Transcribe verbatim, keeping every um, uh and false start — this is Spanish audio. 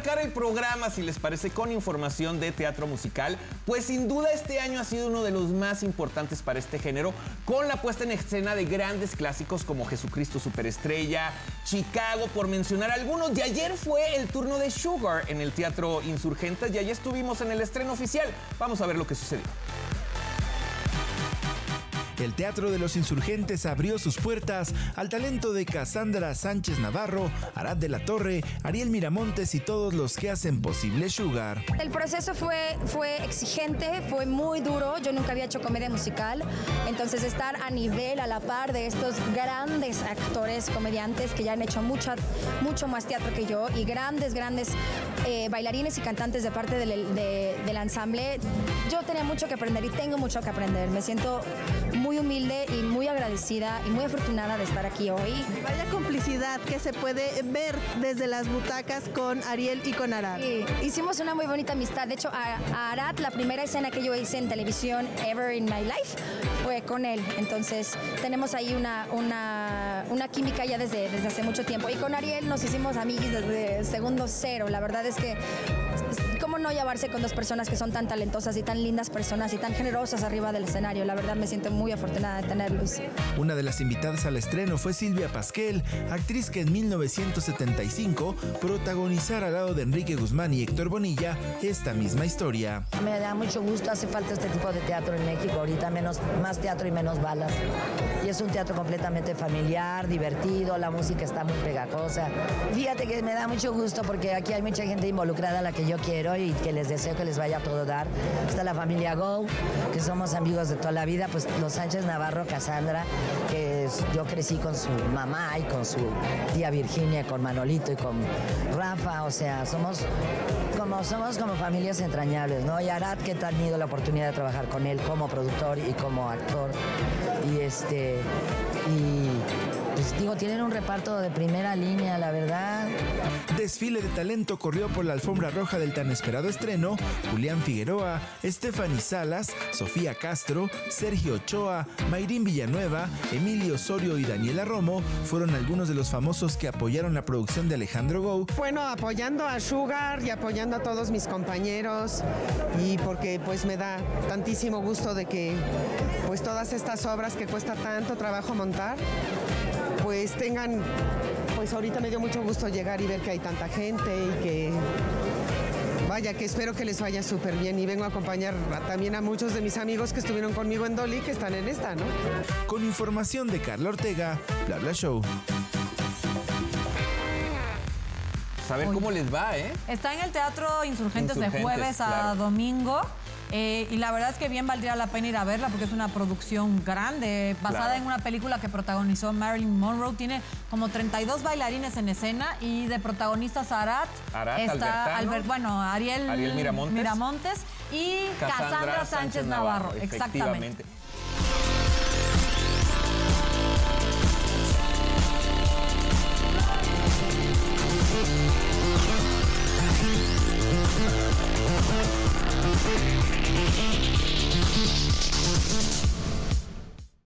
arrancar el programa, si les parece, con información de teatro musical, pues sin duda este año ha sido uno de los más importantes para este género, con la puesta en escena de grandes clásicos como Jesucristo Superestrella, Chicago, por mencionar algunos. Y ayer fue el turno de Sugar en el Teatro Insurgentes y allí estuvimos en el estreno oficial. Vamos a ver lo que sucedió. El Teatro de los Insurgentes abrió sus puertas al talento de Cassandra Sánchez Navarro, Arad de la Torre, Ariel Miramontes y todos los que hacen posible Sugar. El proceso fue, fue exigente, fue muy duro. Yo nunca había hecho comedia musical, entonces estar a nivel, a la par de estos grandes actores, comediantes que ya han hecho mucha, mucho más teatro que yo y grandes, grandes eh, bailarines y cantantes de parte del, de, del ensamble, yo tenía mucho que aprender y tengo mucho que aprender. Me siento muy humilde y muy agradecida y muy afortunada de estar aquí hoy. Vaya complicidad que se puede ver desde las butacas con Ariel y con Arad. Sí, hicimos una muy bonita amistad. De hecho, a, a Arad, la primera escena que yo hice en televisión ever in my life fue con él. Entonces, tenemos ahí una, una, una química ya desde, desde hace mucho tiempo. Y con Ariel nos hicimos amiguis desde segundo cero. La verdad es que ¿cómo no llevarse con dos personas que son tan talentosas y tan lindas personas y tan generosas arriba del escenario? La verdad me siento muy afortunada de tenerlos. Una de las invitadas al estreno fue Silvia Pasquel, actriz que en mil novecientos setenta y cinco protagonizara al lado de Enrique Guzmán y Héctor Bonilla esta misma historia. Me da mucho gusto, hace falta este tipo de teatro en México ahorita, menos, más teatro y menos balas. Y es un teatro completamente familiar, divertido, la música está muy pegajosa. Fíjate que me da mucho gusto porque aquí hay mucha gente involucrada a la que yo quiero y que les deseo que les vaya a todo dar. Está la familia Go, que somos amigos de toda la vida, pues los Sánchez Navarro, Cassandra, que es, yo crecí con su mamá y con su tía Virginia, con Manolito y con Rafa, o sea, somos como, somos como familias entrañables, ¿no? Y Arad, que he tenido la oportunidad de trabajar con él como productor y como actor, y este, y pues digo, tienen un reparto de primera línea, la verdad. Desfile de talento corrió por la alfombra roja del tan esperado estreno. Julián Figueroa, Stephanie Salas, Sofía Castro, Sergio Ochoa, Mayrín Villanueva, Emilio Osorio y Daniela Romo fueron algunos de los famosos que apoyaron la producción de Alejandro Gou. Bueno, apoyando a Sugar y apoyando a todos mis compañeros, y porque pues me da tantísimo gusto de que pues todas estas obras que cuesta tanto trabajo montar, pues tengan, pues ahorita me dio mucho gusto llegar y ver que hay tanta gente y que, vaya, que espero que les vaya súper bien, y vengo a acompañar a, también a muchos de mis amigos que estuvieron conmigo en Dolly, que están en esta, ¿no? Con información de Carla Ortega, Bla Bla Show. A ver cómo les va, ¿eh? Está en el Teatro Insurgentes, Insurgentes de jueves a claro. domingo. Eh, y la verdad es que bien valdría la pena ir a verla porque es una producción grande, basada claro. en una película que protagonizó Marilyn Monroe. Tiene como treinta y dos bailarines en escena y de protagonistas Arad, Arad está Albert, bueno, Ariel, Ariel Miramontes, Miramontes y Cassandra, Cassandra Sánchez, Sánchez Navarro. Navarro. Exactamente.